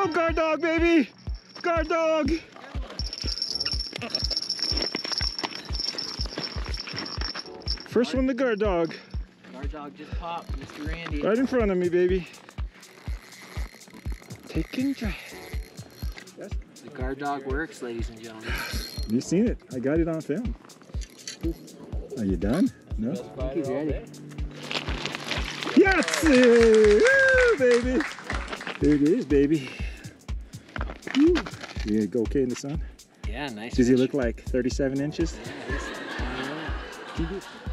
guard dog, baby! Guard dog! First one, the guard dog. Guard dog just popped, Mr. Randy. Right in front of me, baby. Taking drag. The guard dog works, ladies and gentlemen. You seen it? I got it on film. Are you done? No? I think he's ready. Yes! Woo, baby! There it is, baby. Woo. You gonna go okay in the sun? Yeah, nice. Does he look like 37 inches? Yeah,